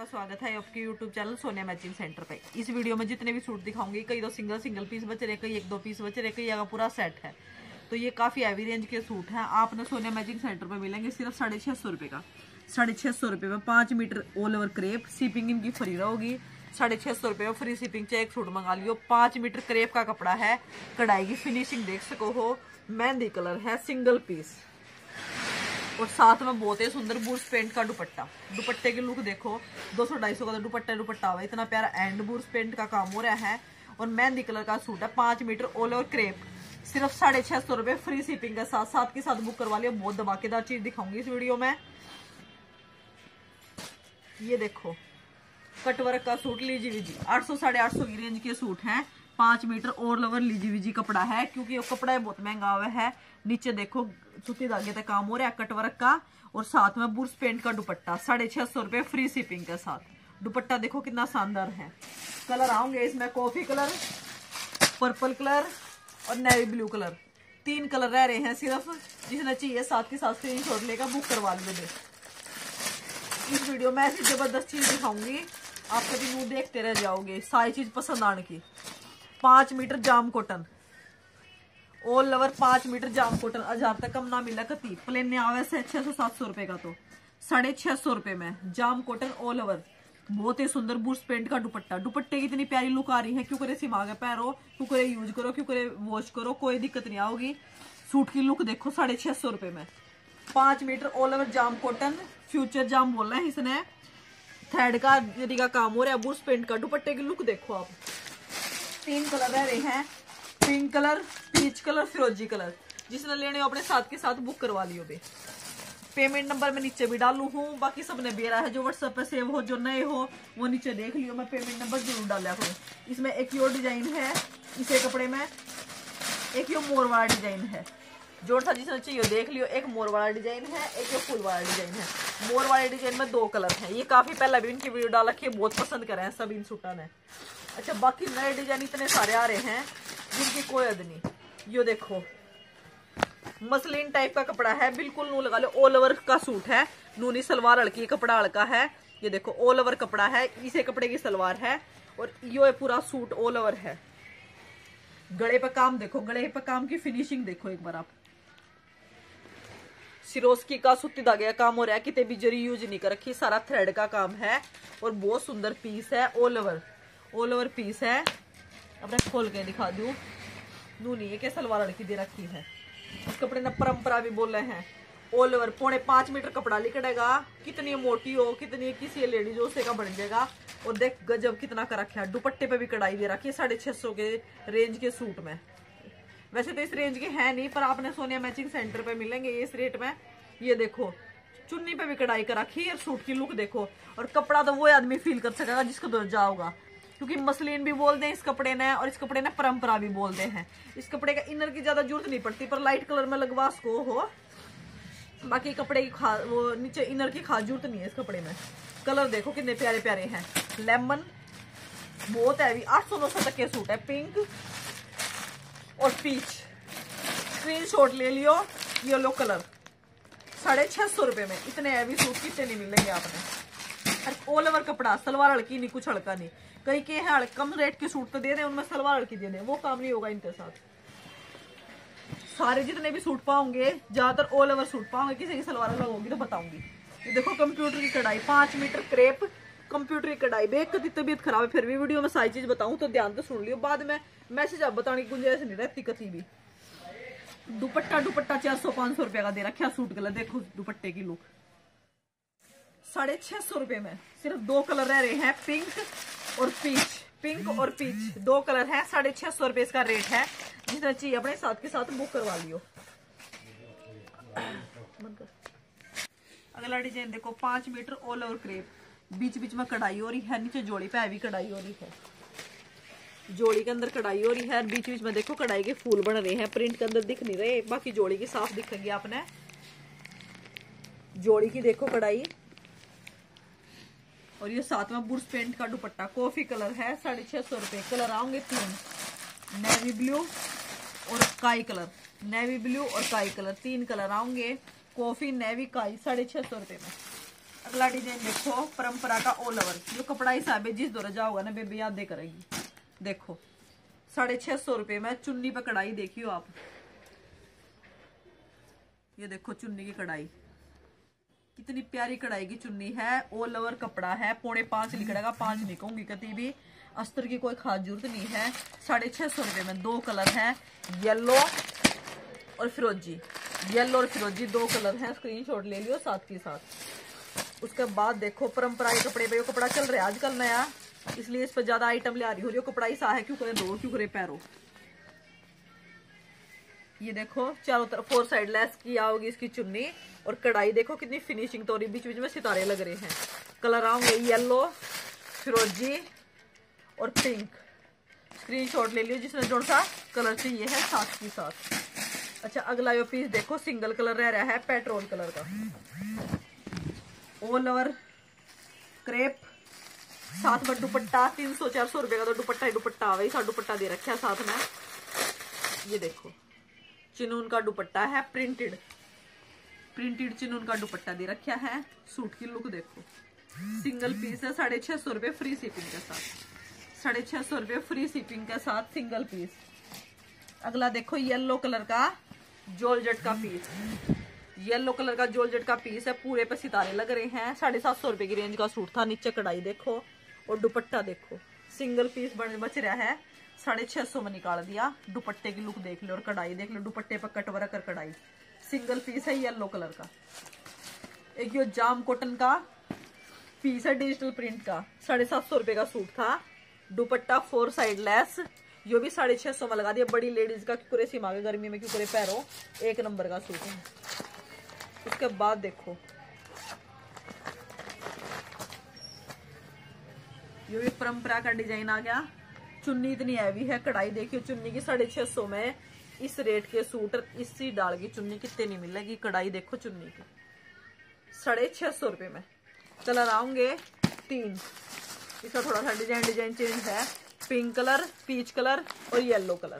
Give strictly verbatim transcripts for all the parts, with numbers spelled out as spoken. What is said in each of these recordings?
आपका स्वागत है आपके YouTube channel Sonia matching centre पे। इस वीडियो में जितने भी सूट दिखाऊंगी, कई दो सिंगल सिंगल पीस बच रहे, कई एक दो पीस बच रहे, कई का पूरा सेट है। तो ये काफी हैवी रेंज के सूट हैं। आपने सोनिया मैचिंग सेंटर पे मिलेंगे सिर्फ साढ़े छह सौ रुपए का। साढ़े छह सौ रुपए में पांच metre all over crepe, shipping इनकी फ्री रहेगी। साढ़े छह सौ रुपए में फ्री शिपिंग चाहे एक सूट मंगा लियो। पांच मीटर क्रेप का कपड़ा है, कढ़ाई की फिनिशिंग देख सको हो, मेहंदी कलर है, सिंगल पीस और साथ में बहुत ही सुंदर बुर्स पेंट का दुपट्टा। दुपट्टे की लुक देखो, दो सौ ढाई सौ का तो दुपट्टा दुपट्टा हुआ, इतना प्यारा एंड बुर्स पेंट का काम हो रहा है। और मेहंदी कलर का सूट है, पांच मीटर ऑल ओवर क्रेप, सिर्फ साढ़े छह सौ रुपए फ्री शिपिंग के साथ। साथ के साथ बुक करवा लियो। बहुत धमाकेदार चीज दिखाऊंगी इस वीडियो में। ये देखो कटवर्क का सूट लीजी विजी, आठ सौ साढ़े आठ सौ की रेंज के सूट हैं। पांच मीटर ऑल ओवर लीजी विजी कपड़ा है, क्योंकि वो कपड़ा बहुत महंगा हुआ है। नीचे देखो सूती धागे तक काम हो रहा है कटवर्क का, और साथ में बुर्स पेंट का दुपट्टा साढ़े छह सौ रुपए फ्री शिपिंग के साथ। दुपट्टा देखो कितना शानदार है। कलर आऊंगे इसमें कॉफी कलर, पर्पल कलर और नेवी ब्लू कलर, तीन कलर रह रहे हैं सिर्फ। जिसने चाहिए साथ के साथ स्क्रीनशॉट लेकर बुक करवा लीजिए। इस वीडियो में ऐसी जबरदस्त चीज दिखाऊंगी, आप कभी मुंह देखते रह जाओगे। सारी चीज पसंद आने की। पांच मीटर जाम कॉटन ऑल ओवर, पांच मीटर जाम कॉटन, हजार तक कम ना मिला कती। प्लेन ने आवे से छह सौ सात सौ रुपए का, तो साढ़े छह सौ रुपए में जाम कॉटन ऑल ओवर। बहुत ही सुंदर बुर्स पेंट का दुपट्टा। दुपट्टे की इतनी प्यारी लुक आ रही है, क्यों करे सिमा के पैरो, क्यों करे यूज करो, क्यों करे वॉश करो, कोई दिक्कत नहीं आओगी। सूट की लुक देखो साढ़े छह सौ रुपए में। पांच मीटर ऑल ओवर जाम कॉटन, फ्यूचर जाम बोलना है इसने, थ्रेड का यदि का काम हो रहा है, बुर्स पेंट का। दुपट्टे की लुक देखो आप। तीन कलर रह रहे हैं, पिंक कलर, पीच कलर, फिरोजी कलर। जिसने लेने हो अपने साथ के साथ बुक करवा लियो बे। पेमेंट नंबर मैं नीचे भी डालू हूँ, बाकी सबने बेरा है। जो व्हाट्सएप पे सेव हो, जो नए हो वो नीचे देख लियो, मैं पेमेंट नंबर जरूर डाला करूँ। इसमें एक यो डिजाइन है इसे कपड़े में, एक यो मोर वाला डिजाइन है। जो सा जिसने चाहिए देख लियो। एक मोर वाला डिजाइन है, एक यो फुल वाला डिजाइन है। मोर वाले डिजाइन में दो कलर हैं। ये काफी पहले भी इनकी वीडियो डाल रखी है, बहुत पसंद करे हैं सब इन सूटा ने। अच्छा, बाकी नए डिजाइन इतने सारे आ रहे हैं जिनकी कोई हद नहीं। यो देखो मसलिन टाइप का कपड़ा है, बिल्कुल नू लगा लो। ऑल ओवर का सूट है, नूनी सलवार हल्की, कपड़ा हल्का है। ये देखो ऑल ओवर कपड़ा है, इसे कपड़े की सलवार है और यो पूरा सूट ऑल ओवर है। गले पे काम देखो, गले पे काम की फिनिशिंग देखो एक बार आप। सिरोस्की का सूती धागे का काम हो रहा है, कितने भी जरी यूज नहीं कर रखी, सारा थ्रेड का काम है और बहुत सुंदर पीस है। All over all over piece है। अब मैं खोल के दिखा दूं। नूनी है कि सलवार लड़की दे रखी है। इस कपड़े ने परंपरा भी बोले हैं। ऑल ओवर पौने पांच मीटर कपड़ा लिकड़ेगा, कितनी मोटी हो, कितनी किसी लेडीज हो उसे का बन जाएगा। और देख गजब कितना कर रखा है। दुपट्टे पे भी कढ़ाई दे रखी है, साढ़े छह सौ के रेंज के सूट में। वैसे तो इस रेंज के है नहीं, पर आपने सोनिया मैचिंग सेंटर पे मिलेंगे इस रेट में। ये देखो चुन्नी पे भी कढ़ाई कर रखी है, सूट की लुक देखो। और कपड़ा तो वो आदमी फील कर सकेगा जिसको दर्जा होगा, क्योंकि मसलिन भी बोलते हैं इस कपड़े ने, और इस कपड़े ने परंपरा भी बोलते हैं। इस कपड़े का इनर की ज्यादा जरूरत नहीं पड़ती, पर लाइट कलर में लगवा सको हो। बाकी कपड़े की खा वो नीचे इनर की खास जरूरत नहीं है इस कपड़े में। कलर देखो कितने प्यारे प्यारे हैं। लेमन बहुत हैवी, आठ सौ नौ सौ तक के सूट है। पिंक और पीच, स्क्रीनशॉट ले लियो। येलो कलर साढ़े छह सौ रुपए में। इतने हैवी सूट कितने नहीं मिलेंगे आपने। ऑल ओवर कपड़ा, सलवार हल्की नहीं, कुछ हल्का नहीं। कई के हैं कम रेट के सूट तो दे दें, उनमें सलवार हल्की दे दें, वो काम नहीं होगा इनके साथ। सारे जितने भी सूट पाओगे ज्यादातर ऑल ओवर सूट पाओगे, किसी की सलवार अलग होगी तो बताऊंगी। ये देखो कंप्यूटर की कढ़ाई, पांच मीटर क्रेप, कंप्यूटर की कढ़ाई। बेक कभी तबीयत खराब है फिर भी वीडियो में सारी चीज बताऊं तो ध्यान तो सुन लियो, बाद में मैसेज आप बताने की गुंजाइश नहीं रहती कभी भी। दुपट्टा दुपट्टा चार सौ पांच सौ रुपए का दे रखा सूट। कलर देखो दुपट्टे की लुक साढ़े छह सौ रुपए में। सिर्फ दो कलर रह रहे हैं, पिंक और पीच। पिंक और पीच दो कलर है, साढ़े छह सौ रुपए इसका रेट है। जिसने चाहिए अपने साथ के साथ बुक करवा लियो। अगला डिजाइन देखो, पांच मीटर ऑल ओवर क्रेप, बीच बीच में कढ़ाई हो रही है, नीचे जोड़ी पे भी कढ़ाई हो रही है। जोड़ी के अंदर कढ़ाई हो रही है, बीच बीच में देखो कढ़ाई के फूल बन रहे हैं। प्रिंट के अंदर दिख नहीं रहे, बाकी जोड़ी की साफ दिखेंगे आपने। जोड़ी की देखो कढ़ाई, और ये साथ में बुर्स पेंट का दुपट्टा। कॉफी कलर है, साढ़े छह सौ रुपए। कलर आऊंगे तीन, नेवी ब्लू और काई कलर। नेवी ब्लू और काई कलर, तीन कलर आऊंगे। कॉफी, नेवी, काई, साढ़े छह सौ रुपए में। अगला डिजाइन देखो, परंपरा का ऑल ओवर। जो कपड़ा हिसाब है जिस दौरा जाओगा ना बेबी याद दे करेगी। देखो साढ़े छह सौ रुपए में चुन्नी पे कढ़ाई देखियो आप। ये देखो चुन्नी की कढ़ाई, कितनी प्यारी कढ़ाई की चुन्नी है। ऑल ओवर कपड़ा है, पौने पांच लिखड़ेगा, पांच नहीं कहूंगी कभी भी। अस्तर की कोई खास जरूरत नहीं है। साढ़े छह सौ रुपए में दो कलर है, येलो और फिरोजी। येलो और फिरोजी दो कलर हैं, स्क्रीनशॉट ले लियो साथ के साथ। उसके बाद देखो परंपरा के कपड़े पे, कपड़ा चल रहा है आजकल नया, इसलिए इस पर ज्यादा आइटम ले आ रही हो। जो कपड़ा ही सा है, क्यों करे दो, क्यों करे पैरों। ये देखो चारों तरफ फोर साइड लेस की आओगी इसकी चुन्नी, और कढ़ाई देखो कितनी फिनिशिंग तो, बीच बीच में सितारे लग रहे हैं। कलर आऊंगे येलो, फिरोजी और पिंक। स्क्रीनशॉट ले लियो जिसने जो सा कलर चाहिए है साथ ही साथ। अच्छा अगला यो पीस देखो, सिंगल कलर रह रहा है, पेट्रोल कलर का, ऑल ओवर क्रेप, साथ में दुपट्टा। तीन सौ चार सौ रुपए का तो दुपट्टा ही दुपट्टा आवे, सा दुपट्टा दे रखा है साथ में। ये देखो चिनून का दुपट्टा है, प्रिंटेड प्रिंटेड चिनून का दुपट्टा दे रखा है। सूट की लुक देखो, सिंगल पीस है, साढ़े छह सौ रुपए फ्री शिपिंग के साथ। साढ़े छह सौ रुपए फ्री शिपिंग के साथ सिंगल पीस। अगला देखो येलो कलर का जॉर्जेट का पीस, येलो कलर का जॉर्जेट का पीस है, पूरे पे सितारे लग रहे हैं। साढ़े सात सौ रुपए की रेंज का सूट था। नीचे कढ़ाई देखो और दुपट्टा देखो, सिंगल पीस बन बच रहा है, साढ़े छह सौ में निकाल दिया। दुपट्टे की लुक देख लो और कढ़ाई देख लो, दुपट्टे पर कट वर्क कर कढ़ाई। सिंगल पीस है येलो कलर का। एक यो जाम कॉटन का पीस है डिजिटल प्रिंट का, साढ़े सात सौ रुपए का सूट था। दुपट्टा फोर साइड लेस, यो भी साढ़े छह सौ में लगा दिया। बड़ी लेडीज का क्यों सीमा के गर्मी में क्यों पैरों, एक नंबर का सूट है। उसके बाद देखो ये भी परंपरा का डिजाइन आ गया। चुन्नी इतनी हैवी है, कढ़ाई देखियो चुन्नी की, साढ़े छह सौ में इस रेट के सूट इसी डाल की चुन्नी कितने नहीं मिलेगी। कढ़ाई देखो चुन्नी की, साढ़े छह सौ रुपए में। कलर आऊंगे तीन, इसका थोड़ा सा डिजाइन डिजाइन चेंज है, पिंक कलर, पीच कलर और येलो कलर।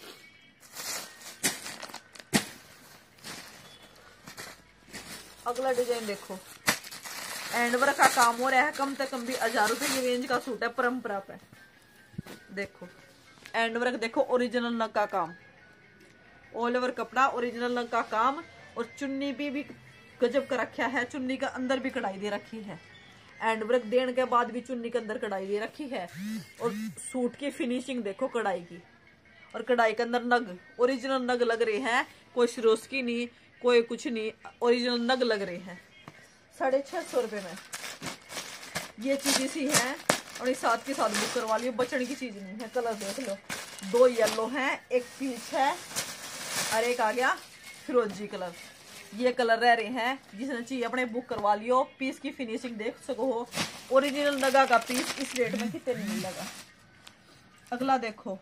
अगला डिजाइन देखो, एंड वर्क का काम हो रहा है, कम से कम भी हजार रुपए की रेंज का सूट है परंपरा पे। देखो एंड वर्क देखो, ओरिजिनल नग का काम, ऑल ओवर कपड़ा, ओरिजिनल नग का काम। और चुन्नी भी, भी गजब का रखा है, चुन्नी का अंदर भी कढ़ाई दे रखी है। एंड वर्क देने के बाद भी चुन्नी के अंदर कढ़ाई दे रखी है। और सूट की फिनिशिंग देखो कढ़ाई की, और कढ़ाई के अंदर नग, ओरिजिनल नग लग रहे हैं, कोई सिरोस्की नहीं, कोई कुछ नहीं, ओरिजिनल नग लग रहे हैं। साढ़े छह सौ रुपए में ये चीज इसी है, और इस साथ के साथ बुक करवा लियो, बचने की चीज नहीं है। कलर देख लो, दो येलो हैं, एक पीच है और एक आ गया फिरोजी कलर। ये कलर रह रहे हैं, जिसने चाहिए अपने बुक करवा लियो। पीस की फिनिशिंग देख सको हो, ओरिजिनल नगा का पीस इस रेट में कितने नहीं मिलेगा। अगला देखो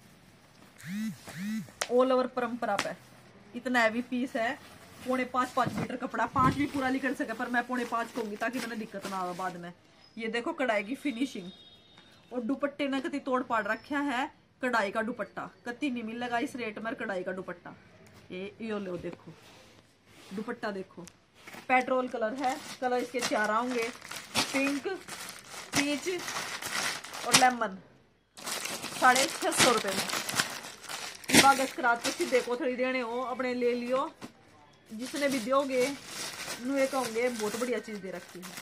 ऑल ओवर परंपरा पे, इतना हैवी पीस है, पौने पांच पांच मीटर कपड़ा, पांच भी पूरा नहीं कर सके पर मैं पौने पांच कहूंगी ताकि मैंने दिक्कत ना आवे बाद में। ये देखो कढ़ाई की फिनिशिंग, और दुपट्टे ने कति तोड़ पाड़ रखा है। कढ़ाई का दुपट्टा कति नहीं मिलेगा इस रेट में। कढ़ाई का दुपट्टा ये यो लो, देखो दुपट्टा देखो, पेट्रोल कलर है। कलर इसके चार आऊंगे, पिंक, पीच और लेमन। साढ़े छह सौ रुपए में देखो, थोड़ी देने हो अपने ले लियो, जिसने भी दोगे नुए कहूंगे बहुत बढ़िया चीज दे रखी है।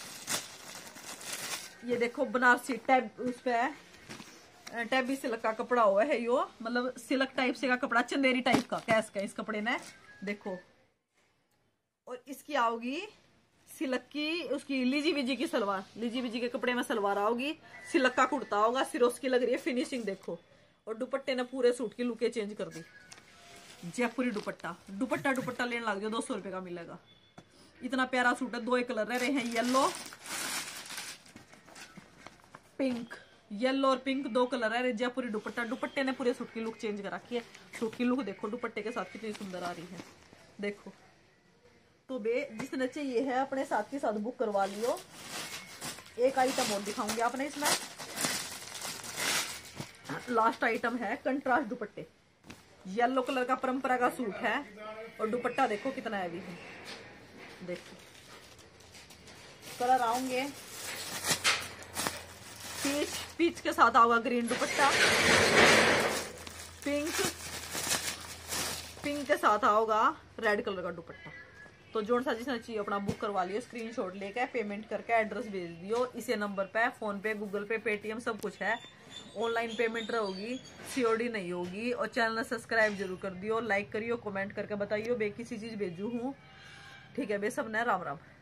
ये देखो बनारसी टैब, उस पे टैबी सिल्क का कपड़ा हुआ है, यो मतलब सिल्क टाइप से का कपड़ा, चंदेरी टाइप का कैस का इस कपड़े ने देखो। और इसकी आओगी सिल्क की, उसकी लीजी विजी की सलवार, लीजी विजी के कपड़े में सलवार आओगी, सिल्क का कुर्ता होगा, सिरोस की लग रही है फिनिशिंग देखो। और दुपट्टे ने पूरे सूट की लुके चेंज कर दी। जयपुरी दुपट्टा, दुपट्टा दुपट्टा लेने लग जाओ, दो सौ रुपए का मिलेगा। इतना प्यारा सूट है। दो एक कलर रह रहे हैं, येलो पिंक, येलो और पिंक दो कलर है। जयपुरी दुपट्टा, दुपट्टे ने पूरे सूट की लुक चेंज कर रखी है। सूट की लुक देखो दुपट्टे के साथ कितनी सुंदर आ रही है, देखो। तो बे जिसने चाहिए है अपने साथ के साथ बुक करवा लियो। एक आइटम और दिखाऊंगी आपने इसमें, लास्ट आइटम है कंट्रास्ट दुपट्टे। येलो कलर का परंपरा का सूट है, और दुपट्टा देखो कितना हैवी है, देखो कलर आऊंगे। पीच पीच के साथ आओगा ग्रीन दुपट्टा, पिंक पिंक के साथ आओगा रेड कलर का दुपट्टा। तो जोन सा जिसने चाहिए अपना बुक करवा लियो, स्क्रीनशॉट लेके पेमेंट करके एड्रेस भेज दियो इसे नंबर पे। फोन पे, गूगल पे, पेटीएम सब कुछ है। ऑनलाइन पेमेंट होगी, सीओडी नहीं होगी। और चैनल सब्सक्राइब जरूर कर दियो, लाइक करियो, कमेंट करके बताइयो बे किसी चीज भेजू हूँ। ठीक है बे, सब ने राम राम।